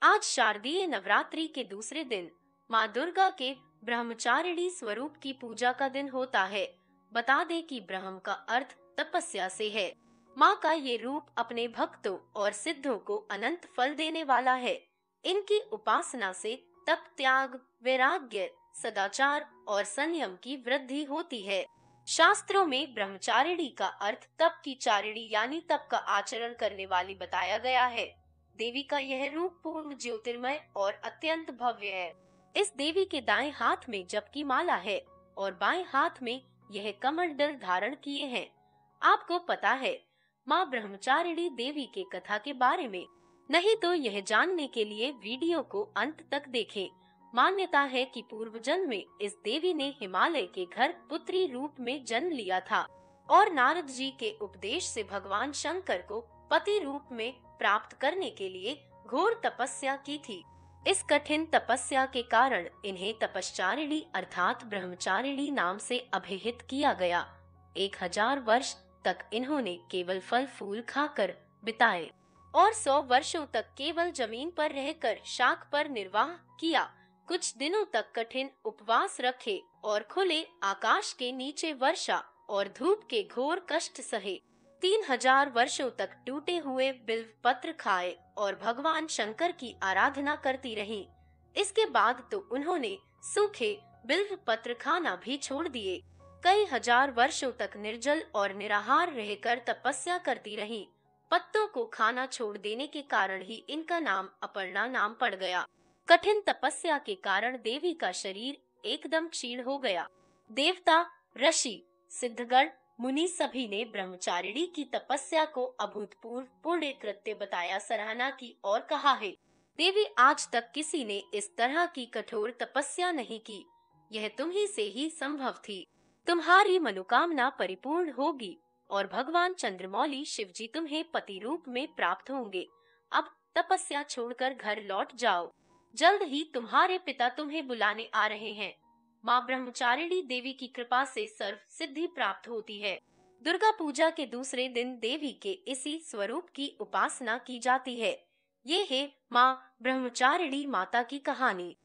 आज शारदीय नवरात्रि के दूसरे दिन माँ दुर्गा के ब्रह्मचारिणी स्वरूप की पूजा का दिन होता है। बता दे कि ब्रह्म का अर्थ तपस्या से है। माँ का ये रूप अपने भक्तों और सिद्धों को अनंत फल देने वाला है। इनकी उपासना से तप, त्याग, वैराग्य, सदाचार और संयम की वृद्धि होती है। शास्त्रों में ब्रह्मचारिणी का अर्थ तप की चारिणी यानी तप का आचरण करने वाली बताया गया है। देवी का यह रूप पूर्ण ज्योतिर्मय और अत्यंत भव्य है। इस देवी के दाएं हाथ में जप की माला है और बाएं हाथ में यह कमंडल धारण किए हैं। आपको पता है माँ ब्रह्मचारिणी देवी के कथा के बारे में? नहीं तो यह जानने के लिए वीडियो को अंत तक देखें। मान्यता है कि पूर्व जन्म में इस देवी ने हिमालय के घर पुत्री रूप में जन्म लिया था और नारद जी के उपदेश से भगवान शंकर को पति रूप में प्राप्त करने के लिए घोर तपस्या की थी। इस कठिन तपस्या के कारण इन्हें तपश्चारिणी अर्थात ब्रह्मचारिणी नाम से अभिहित किया गया। 1000 वर्ष तक इन्होंने केवल फल फूल खाकर बिताए और 100 वर्षों तक केवल जमीन पर रहकर शाक पर निर्वाह किया। कुछ दिनों तक कठिन उपवास रखे और खुले आकाश के नीचे वर्षा और धूप के घोर कष्ट सहे। 3000 वर्षों तक टूटे हुए बिल्व पत्र खाए और भगवान शंकर की आराधना करती रहीं। इसके बाद तो उन्होंने सूखे बिल्व पत्र खाना भी छोड़ दिए। कई हजार वर्षों तक निर्जल और निराहार रहकर तपस्या करती रहीं। पत्तों को खाना छोड़ देने के कारण ही इनका नाम अपर्णा नाम पड़ गया। कठिन तपस्या के कारण देवी का शरीर एकदम क्षीण हो गया। देवता, ऋषि, सिद्धगण, मुनि सभी ने ब्रह्मचारिणी की तपस्या को अभूतपूर्व पुण्य कृत्य बताया, सराहना की और कहा है, देवी आज तक किसी ने इस तरह की कठोर तपस्या नहीं की। यह तुम ही से ही संभव थी। तुम्हारी मनोकामना परिपूर्ण होगी और भगवान चंद्रमौली शिवजी तुम्हें पति रूप में प्राप्त होंगे। अब तपस्या छोड़कर घर लौट जाओ। जल्द ही तुम्हारे पिता तुम्हें बुलाने आ रहे हैं। माँ ब्रह्मचारिणी देवी की कृपा से सर्व सिद्धि प्राप्त होती है। दुर्गा पूजा के दूसरे दिन देवी के इसी स्वरूप की उपासना की जाती है। ये है माँ ब्रह्मचारिणी माता की कहानी।